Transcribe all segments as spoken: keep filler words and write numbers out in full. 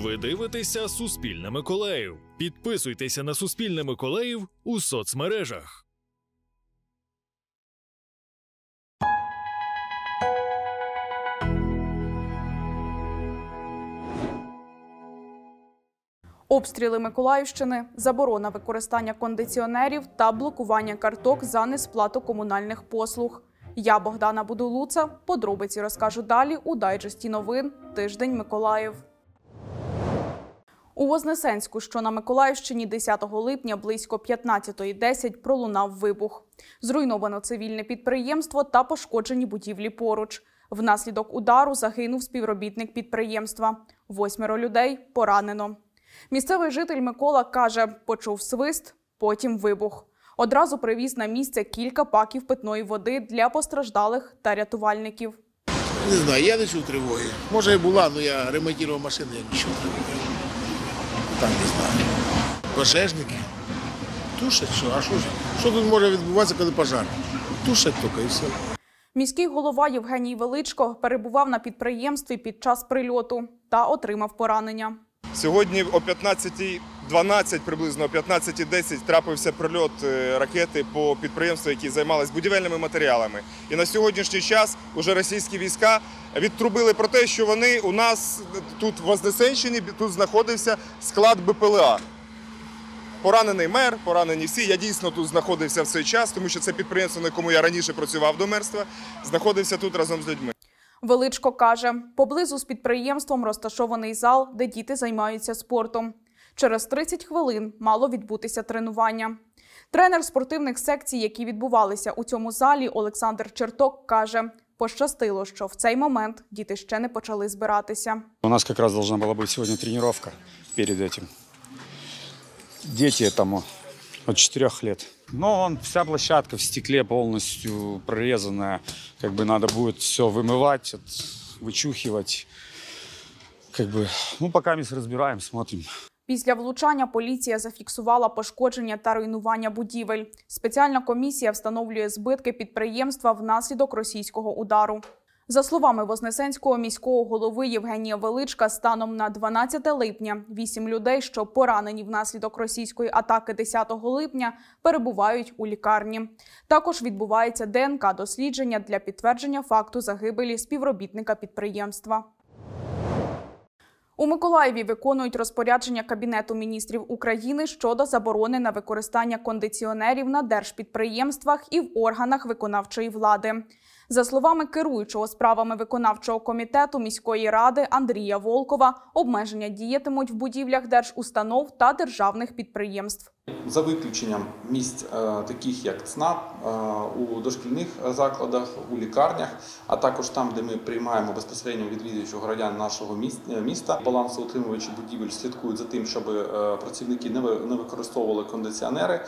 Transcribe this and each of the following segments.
Ви дивитеся «Суспільне Миколаїв». Підписуйтеся на «Суспільне Миколаїв» у соцмережах. Обстріли Миколаївщини, заборона використання кондиціонерів та блокування карток за несплату комунальних послуг. Я, Богдана Будулуца, подробиці розкажу далі у дайджесті новин «Тиждень Миколаїв». У Вознесенську, що на Миколаївщині, десятого липня близько п'ятнадцятої десять пролунав вибух. Зруйновано цивільне підприємство та пошкоджені будівлі поруч. Внаслідок удару загинув співробітник підприємства. Восьмеро людей поранено. Місцевий житель Микола каже, почув свист, потім вибух. Одразу привіз на місце кілька паків питної води для постраждалих та рятувальників. Не знаю, я не чув тривоги. Може і була, але я ремонтував машину, я не чув тривоги. Там не знаю. Пожежники тушать, що? А що ж? Що тут може відбуватися, коли пожар? Тушать тільки і все. Міський голова Євгеній Величко перебував на підприємстві під час прильоту та отримав поранення. Сьогодні о п'ятнадцятій дванадцять, приблизно о п'ятнадцятій десять трапився прильот ракети по підприємству, які займалися будівельними матеріалами. І на сьогоднішній час уже російські війська відтрубили про те, що вони у нас тут в Вознесенщині, тут знаходився склад Б П Л А. Поранений мер, поранені всі. Я дійсно тут знаходився в цей час, тому що це підприємство, на якому я раніше працював до мерства, знаходився тут разом з людьми. Величко каже, поблизу з підприємством розташований зал, де діти займаються спортом. Через тридцять хвилин мало відбутися тренування. Тренер спортивних секцій, які відбувалися у цьому залі, Олександр Черток, каже, пощастило, що в цей момент діти ще не почали збиратися. У нас якраз повинна була бути сьогодні тренування перед цим. Діти там от четырёх лет. Но он, вся площадка в стекле полностью прорезанная. Как бы надо будет все вымывать, вычухивать. Как бы, ну, пока мы разбираем, смотрим. Після влучання поліція зафіксувала пошкодження та руйнування будівель. Спеціальна комісія встановлює збитки підприємства внаслідок російського удару. За словами Вознесенського міського голови Євгенія Величка, станом на дванадцяте липня вісім людей, що поранені внаслідок російської атаки десятого липня, перебувають у лікарні. Також відбувається Д Н К-дослідження для підтвердження факту загибелі співробітника підприємства. У Миколаєві виконують розпорядження Кабінету міністрів України щодо заборони на використання кондиціонерів на держпідприємствах і в органах виконавчої влади. За словами керуючого справами виконавчого комітету міської ради Андрія Волкова, обмеження діятимуть в будівлях держустанов та державних підприємств. За виключенням місць таких як ЦНАП, у дошкільних закладах, у лікарнях, а також там, де ми приймаємо безпосередньо відвідувачів громадян нашого міста, балансоутримувачі будівель слідкують за тим, щоб працівники не використовували кондиціонери.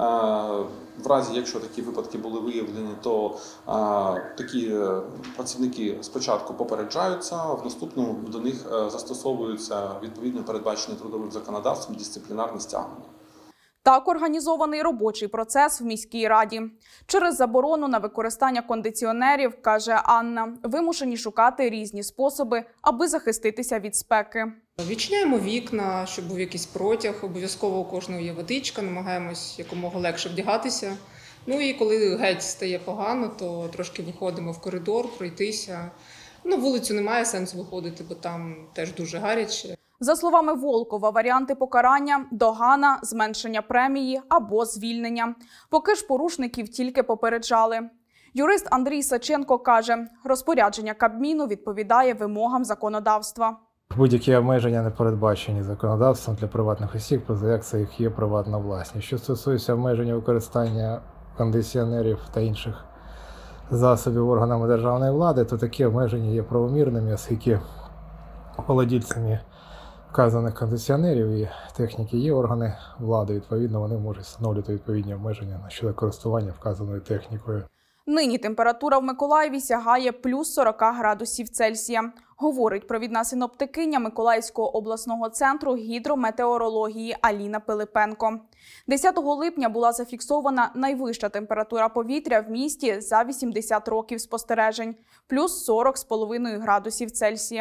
В разі, якщо такі випадки були виявлені, то такі працівники спочатку попереджаються, в наступному до них застосовуються відповідно передбачені трудовим законодавством дисциплінарні стягнення. Так організований робочий процес в міській раді. Через заборону на використання кондиціонерів, каже Анна, вимушені шукати різні способи, аби захиститися від спеки. Відчиняємо вікна, щоб був якийсь протяг, обов'язково у кожного є водичка, намагаємось якомога легше вдягатися. Ну і коли геть стає погано, то трошки виходимо в коридор, пройтися. На вулицю немає сенсу виходити, бо там теж дуже гаряче. За словами Волкова, варіанти покарання – догана, зменшення премії або звільнення. Поки ж порушників тільки попереджали. Юрист Андрій Саченко каже, розпорядження Кабміну відповідає вимогам законодавства. Будь-які обмеження не передбачені законодавством для приватних осіб, поза як це їх є приватна власність. Що стосується обмеження використання кондиціонерів та інших засобів органами державної влади, то такі обмеження є правомірними, оскільки володільцями вказаних кондиціонерів і техніки є органи влади. Відповідно, вони можуть встановлювати відповідні обмеження щодо користування вказаною технікою. Нині температура в Миколаєві сягає плюс сорок градусів Цельсія. Говорить провідна синоптикиня Миколаївського обласного центру гідрометеорології Аліна Пилипенко. десятого липня була зафіксована найвища температура повітря в місті за вісімдесят років спостережень – плюс сорок з половиною градусів Цельсія.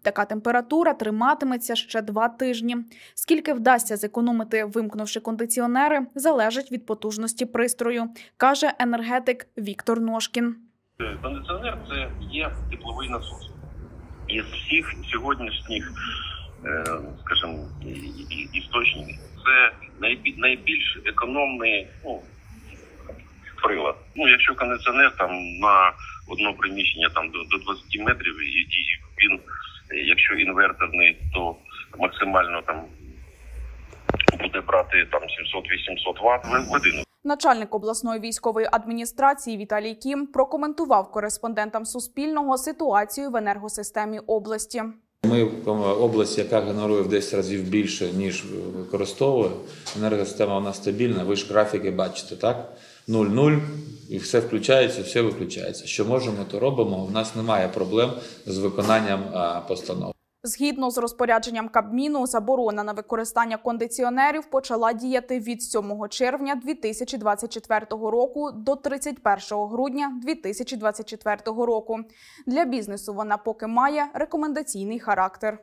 Така температура триматиметься ще два тижні. Скільки вдасться зекономити, вимкнувши кондиціонери, залежить від потужності пристрою, каже енергетик Віктор Ножкін. Кондиціонер – це є тепловий насос. Із всіх сьогоднішніх, скажімо, істочників це найбільш економний, ну, прилад. Ну, якщо кондиціонер там на одно приміщення там до двадцяти метрів, і він, якщо інверторний, то максимально там буде брати там сімсот-вісімсот ватт в годину. Начальник обласної військової адміністрації Віталій Кім прокоментував кореспондентам Суспільного ситуацію в енергосистемі області. Ми область, яка генерує в десять разів більше, ніж використовує. Енергосистема у нас стабільна, ви ж графіки бачите, так? нуль-нуль, і все включається, все виключається. Що можемо, то робимо. У нас немає проблем з виконанням постанов. Згідно з розпорядженням Кабміну, заборона на використання кондиціонерів почала діяти від сьомого червня дві тисячі двадцять четвертого року до тридцять першого грудня дві тисячі двадцять четвертого року. Для бізнесу вона поки має рекомендаційний характер.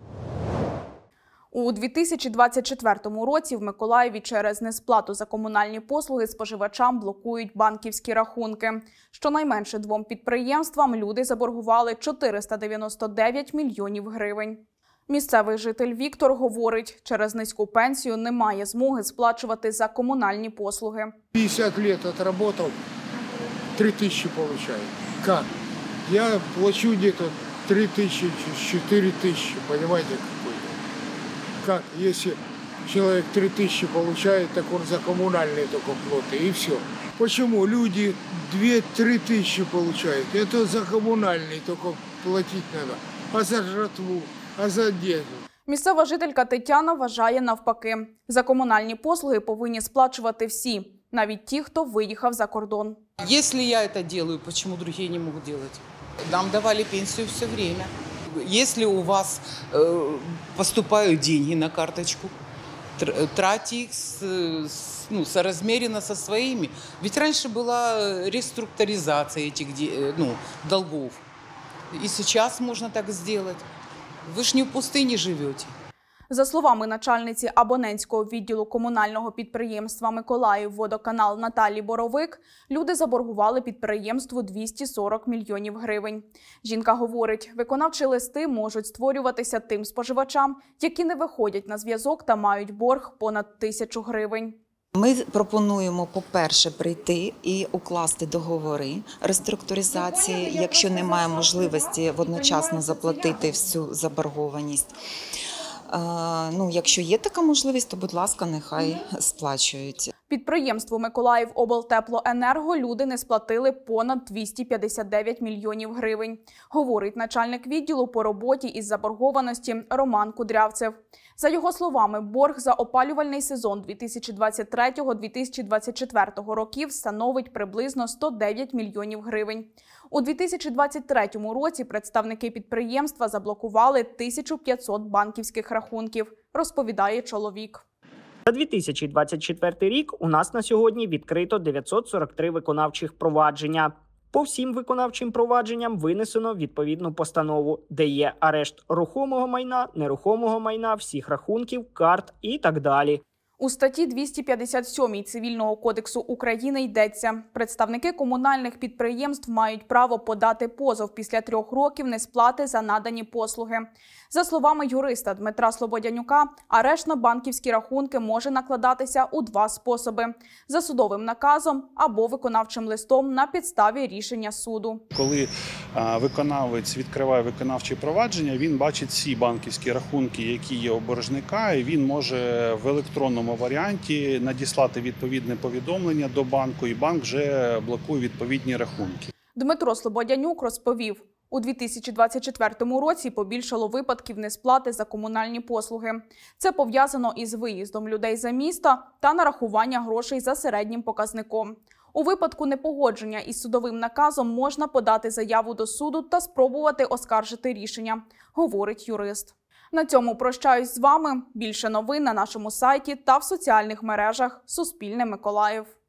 У дві тисячі двадцять четвертому році в Миколаєві через несплату за комунальні послуги споживачам блокують банківські рахунки. Щонайменше двом підприємствам люди заборгували чотириста дев'яносто дев'ять мільйонів гривень. Місцевий житель Віктор говорить, через низьку пенсію немає змоги сплачувати за комунальні послуги. п'ятдесят років відпрацював, три тисячі отримую. Як? Я плачу десь три тисячі, чотири тисячі, розумієте? Как, если человек три тысячи получает, так он за коммунальные только платы, и все. Почему люди две-три тысячи получают? Это за коммунальные только платить надо. А за жратву, а за одежду. Місцева жителька Тетяна вважає навпаки. За комунальні послуги повинні сплачувати всі, навіть ті, хто виїхав за кордон. Якщо я це роблю, чому інші не можуть робити? Нам давали пенсію все время. Если у вас э, поступают деньги на карточку, тратьте их с, с, ну, соразмеренно со своими. Ведь раньше была реструктуризация этих ну, долгов. И сейчас можно так сделать. Вы ж не в пустыне живете. За словами начальниці абонентського відділу комунального підприємства «Миколаївводоканал» Наталі Боровик, люди заборгували підприємству двісті сорок мільйонів гривень. Жінка говорить, виконавчі листи можуть створюватися тим споживачам, які не виходять на зв'язок та мають борг понад тисячу гривень. Ми пропонуємо, по-перше, прийти і укласти договори реструктуризації, якщо немає можливості одночасно заплатити всю заборгованість. Ну, якщо є така можливість, то, будь ласка, нехай сплачують. Підприємству «Миколаївоблтеплоенерго» люди не сплатили понад двісті п'ятдесят дев'ять мільйонів гривень, говорить начальник відділу по роботі із заборгованості Роман Кудрявцев. За його словами, борг за опалювальний сезон дві тисячі двадцять третього - дві тисячі двадцять четвертого років становить приблизно сто дев'ять мільйонів гривень. У дві тисячі двадцять третьому році представники підприємства заблокували тисячу п'ятсот банківських рахунків, розповідає чоловік. За дві тисячі двадцять четвертий рік у нас на сьогодні відкрито дев'ятсот сорок три виконавчих провадження. По всім виконавчим провадженням винесено відповідну постанову, де є арешт рухомого майна, нерухомого майна, всіх рахунків, карт і так далі. У статті двісті п'ятдесят сьомій Цивільного кодексу України йдеться, представники комунальних підприємств мають право подати позов після трьох років несплати за надані послуги. За словами юриста Дмитра Слободянюка, арешт на банківські рахунки може накладатися у два способи – за судовим наказом або виконавчим листом на підставі рішення суду. Коли виконавець відкриває виконавче провадження, він бачить всі банківські рахунки, які є у боржника, і він може в електронному варіанті надіслати відповідне повідомлення до банку, і банк вже блокує відповідні рахунки. Дмитро Слободянюк розповів, у дві тисячі двадцять четвертому році побільшало випадків несплати за комунальні послуги. Це пов'язано із виїздом людей за місто та нарахування грошей за середнім показником. У випадку непогодження із судовим наказом можна подати заяву до суду та спробувати оскаржити рішення, говорить юрист. На цьому прощаюсь з вами. Більше новин на нашому сайті та в соціальних мережах Суспільне Миколаїв.